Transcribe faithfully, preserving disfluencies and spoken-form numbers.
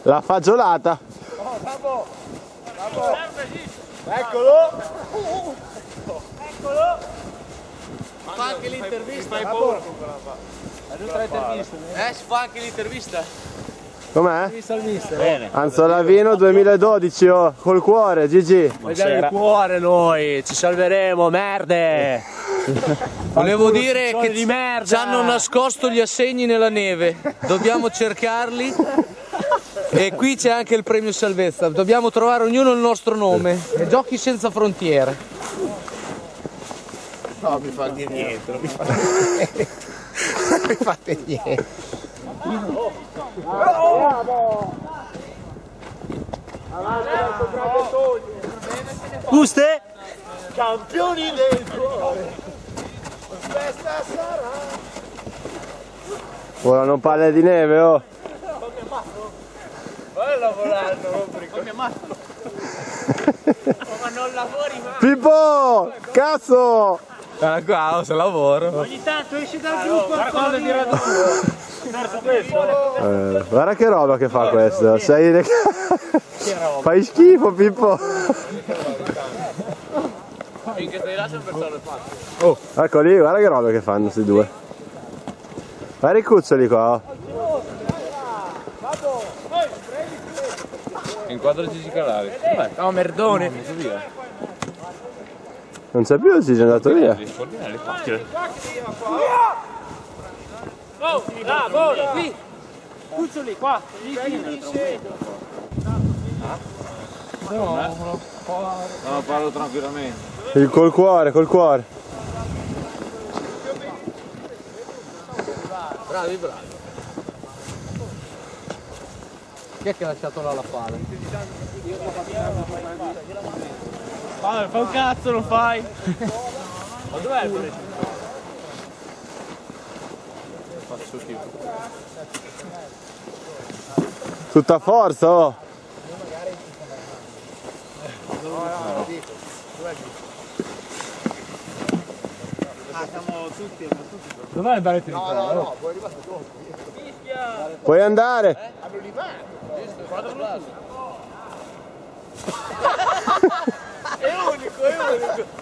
La fagiolata. Oh, bravo. Bravo. Eccolo. Eccolo. Fa anche l'intervista. Fai paura con quella fa. Eh, si fa anche l'intervista. Com'è? Bene. Anzolavino duemiladodici, oh, col cuore, G G. Vediamo il cuore noi, ci salveremo, merde. Volevo dire che di merda. ci hanno nascosto gli assegni nella neve. Dobbiamo cercarli. E qui c'è anche il premio salvezza. Dobbiamo trovare ognuno il nostro nome. E Giochi senza frontiere. No, mi fate niente, non mi fate niente. Non mi fate niente. Guste? Campioni del cuore. Questa sarà. Volano palle di neve, oh. Bello volando, come mazzo. Ma non lavori mai. Pippo! Cazzo! Guarda qua, oh, se lavoro. Ogni tanto esci dal gruppo. Guarda cosa tira Eh, guarda che roba che fa questo. Sei le... Fai schifo, Pippo. Finché stai là sempre persone fatte. Oh, ecco lì, guarda che roba che fanno questi due. Guarda i cuccioli qua, oh. Inquadra Gigi Calari. No, merdone. Non c'è più, si è andato via. Oh, bravo, qui. Cuccioli qua. No, parlo tranquillamente. Il col cuore, col cuore. Bravi, bravi. Chi è che ha lasciato là la pala? Allora, fa un cazzo, lo fai. Ma dov'è il preso? Faccio schifo. Tutta forza, oh. Dov'è il baretto di No, no, no, poi è arrivato dopo. Puoi andare? È unico, è unico.